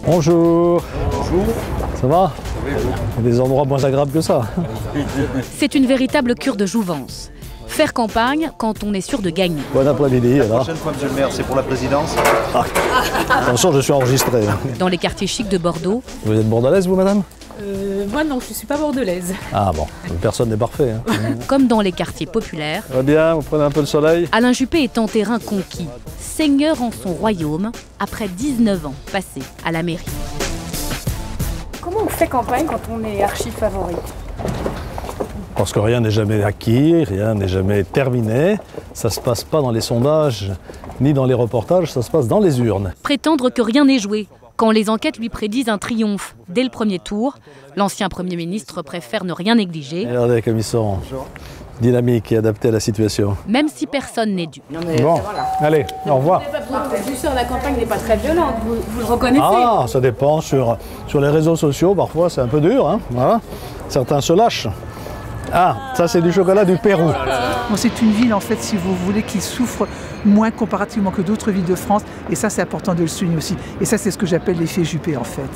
Bonjour. Bonjour. Ça va? Oui, il y a des endroits moins agréables que ça. C'est une véritable cure de jouvence. Faire campagne quand on est sûr de gagner. Bon après-midi. La prochaine fois, monsieur le maire, c'est pour la présidence. Attention, je suis enregistré. Dans les quartiers chics de Bordeaux. Vous êtes bordelaise, vous, madame? Moi non, je ne suis pas bordelaise. Ah bon, personne n'est parfait. Comme dans les quartiers populaires. Ça va bien, vous prenez un peu le soleil? Alain Juppé est en terrain conquis, seigneur en son royaume, après 19 ans passés à la mairie. Comment on fait campagne quand on est archi-favori? Parce que rien n'est jamais acquis, rien n'est jamais terminé. Ça ne se passe pas dans les sondages, ni dans les reportages, ça se passe dans les urnes. Prétendre que rien n'est joué, quand les enquêtes lui prédisent un triomphe dès le premier tour, l'ancien Premier ministre préfère ne rien négliger. Regardez comme ils sont dynamiques et adaptés à la situation. Même si personne n'est dû. Bon, allez, au revoir. La campagne n'est pas très violente, vous le reconnaissez? Ah, ça dépend. Sur les réseaux sociaux, parfois, c'est un peu dur. Hein, voilà. Certains se lâchent. Ah, ça c'est du chocolat du Pérou. Bon, c'est une ville, en fait, si vous voulez, qui souffre moins comparativement que d'autres villes de France. Et ça, c'est important de le souligner aussi. Et ça, c'est ce que j'appelle l'effet Juppé, en fait.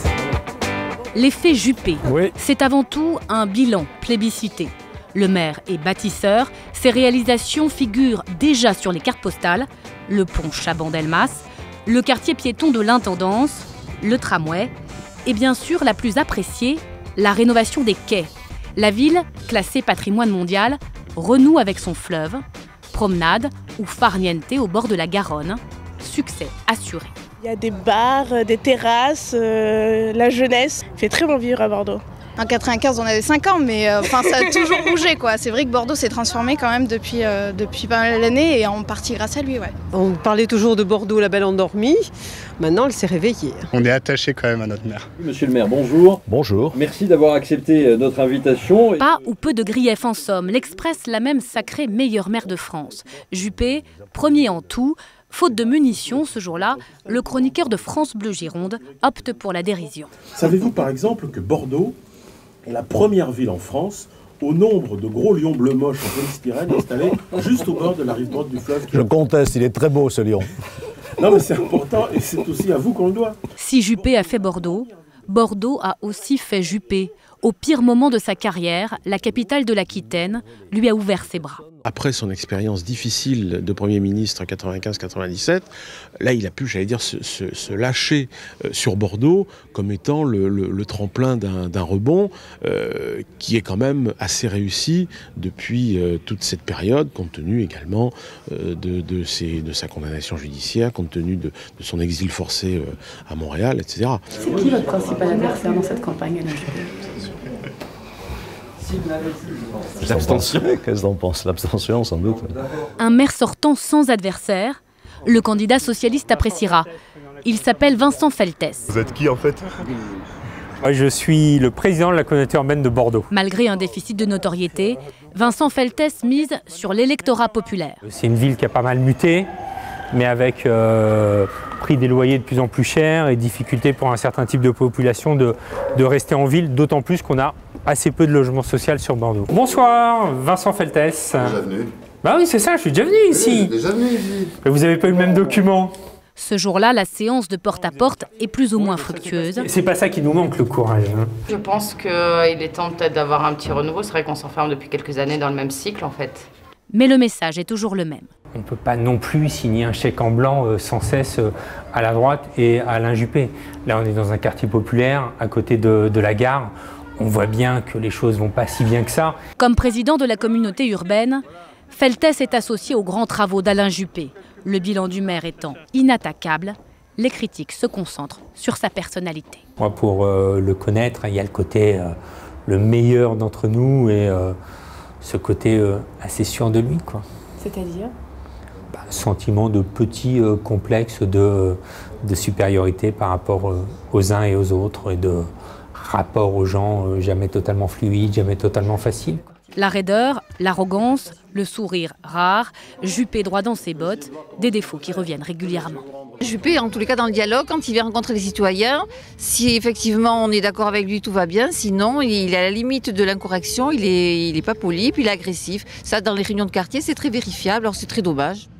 L'effet Juppé, oui. C'est avant tout un bilan plébiscité. Le maire est bâtisseur, ses réalisations figurent déjà sur les cartes postales, le pont Chaban-Delmas, le quartier piéton de l'Intendance, le tramway, et bien sûr la plus appréciée, la rénovation des quais. La ville, classée patrimoine mondial, renoue avec son fleuve, promenade ou farniente au bord de la Garonne, succès assuré. Il y a des bars, des terrasses, la jeunesse. Il fait très bon vivre à Bordeaux. En 95, on avait 5 ans, mais ça a toujours bougé, quoi. C'est vrai que Bordeaux s'est transformé quand même depuis pas mal d'années et en partie grâce à lui, ouais. On parlait toujours de Bordeaux, la belle endormie. Maintenant, elle s'est réveillée. On est attaché quand même à notre maire. Monsieur le maire, bonjour. Bonjour. Merci d'avoir accepté notre invitation. Pas ou peu de griefs en somme. L'Express l'a même sacré meilleur maire de France. Juppé, premier en tout. Faute de munitions, ce jour-là, le chroniqueur de France Bleu Gironde opte pour la dérision. Savez-vous par exemple que Bordeaux est la première ville en France au nombre de gros lions bleus moches en polystyrène installés juste au bord de la rive droite du fleuve? Je conteste, il est très beau ce lion. Non mais c'est important et c'est aussi à vous qu'on le doit. Si Juppé a fait Bordeaux, Bordeaux a aussi fait Juppé. Au pire moment de sa carrière, la capitale de l'Aquitaine lui a ouvert ses bras. Après son expérience difficile de Premier ministre en 95-97, là il a pu, j'allais dire, se lâcher sur Bordeaux comme étant le tremplin d'un rebond qui est quand même assez réussi depuis toute cette période, compte tenu également de sa condamnation judiciaire, compte tenu de son exil forcé à Montréal, etc. C'est qui votre principal adversaire dans cette campagne, Alain Juppé? L'abstention. Qu'est-ce qu'on pense? L'abstention, sans doute. Un maire sortant sans adversaire, le candidat socialiste appréciera. Il s'appelle Vincent Feltès. Vous êtes qui en fait? Je suis le président de la communauté urbaine de Bordeaux. Malgré un déficit de notoriété, Vincent Feltès mise sur l'électorat populaire. C'est une ville qui a pas mal muté, mais avec prix des loyers de plus en plus chers et difficulté pour un certain type de population de rester en ville, d'autant plus qu'on a assez peu de logements sociaux sur Bordeaux. Bonsoir, Vincent Feltès. Déjà venu. Bah oui, c'est ça, je suis déjà venu ici. Déjà venu ici. Mais vous n'avez pas eu le même document. Ce jour-là, la séance de porte-à-porte est plus ou moins fructueuse. C'est pas ça qui nous manque, le courage. Je pense qu'il est temps peut-être d'avoir un petit renouveau. C'est vrai qu'on s'enferme depuis quelques années dans le même cycle, en fait. Mais le message est toujours le même. On ne peut pas non plus signer un chèque en blanc sans cesse à la droite et à Alain Juppé. Là, on est dans un quartier populaire, à côté de la gare. On voit bien que les choses ne vont pas si bien que ça. Comme président de la communauté urbaine, Feltès est associé aux grands travaux d'Alain Juppé. Le bilan du maire étant inattaquable, les critiques se concentrent sur sa personnalité. Moi, pour le connaître, il y a le côté le meilleur d'entre nous et ce côté assez sûr de lui, quoi. C'est-à-dire? Sentiment de petit complexe de supériorité par rapport aux uns et aux autres et de rapport aux gens jamais totalement fluide, jamais totalement facile. La raideur, l'arrogance, le sourire rare, Juppé droit dans ses bottes, des défauts qui reviennent régulièrement. Juppé, en tous les cas, dans le dialogue, quand il vient rencontrer les citoyens, si effectivement on est d'accord avec lui, tout va bien. Sinon, il est à la limite de l'incorrection, il est pas poli, puis il est agressif. Ça, dans les réunions de quartier, c'est très vérifiable, alors c'est très dommage.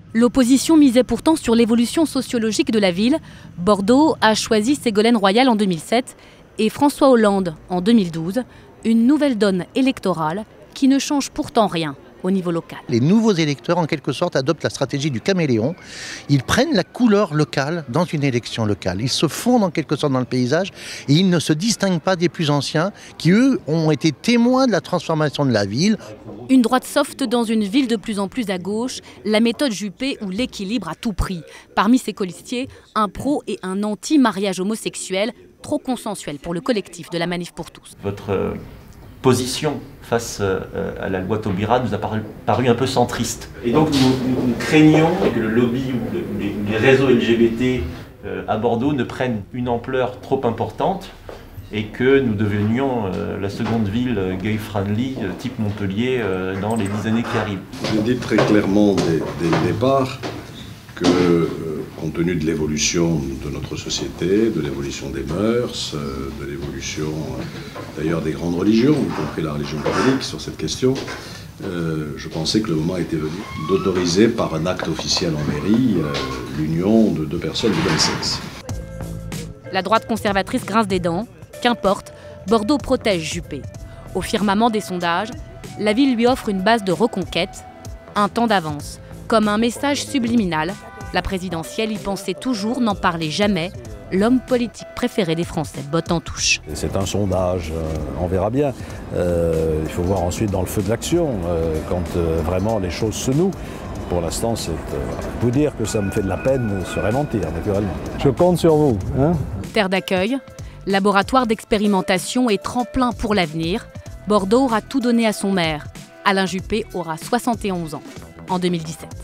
L'opposition misait pourtant sur l'évolution sociologique de la ville. Bordeaux a choisi Ségolène Royal en 2007 et François Hollande en 2012. Une nouvelle donne électorale qui ne change pourtant rien au niveau local. Les nouveaux électeurs, en quelque sorte, adoptent la stratégie du caméléon. Ils prennent la couleur locale dans une élection locale. Ils se fondent en quelque sorte dans le paysage et ils ne se distinguent pas des plus anciens qui, eux, ont été témoins de la transformation de la ville. Une droite soft dans une ville de plus en plus à gauche, la méthode Juppé ou l'équilibre à tout prix. Parmi ses colistiers, un pro et un anti-mariage homosexuel, trop consensuel pour le collectif de la Manif pour tous. Votre position face à la loi Taubira nous a paru un peu centriste. Et donc nous craignons que le lobby ou les réseaux LGBT à Bordeaux ne prennent une ampleur trop importante et que nous devenions la seconde ville gay-friendly type Montpellier dans les 10 années qui arrivent. Je dis très clairement dès le départ que compte tenu de l'évolution de notre société, de l'évolution des mœurs, de l'évolution d'ailleurs des grandes religions, y compris la religion catholique sur cette question, je pensais que le moment était venu d'autoriser par un acte officiel en mairie l'union de deux personnes du même sexe. La droite conservatrice grince des dents. Qu'importe, Bordeaux protège Juppé. Au firmament des sondages, la ville lui offre une base de reconquête, un temps d'avance, comme un message subliminal. La présidentielle y pensait toujours, n'en parlait jamais. L'homme politique préféré des Français botte en touche. C'est un sondage, on verra bien. Il faut voir ensuite dans le feu de l'action, quand vraiment les choses se nouent. Pour l'instant, c'est vous dire que ça me fait de la peine serait mentir, naturellement. Je compte sur vous. Hein ? Terre d'accueil, laboratoire d'expérimentation et tremplin pour l'avenir. Bordeaux aura tout donné à son maire. Alain Juppé aura 71 ans en 2017.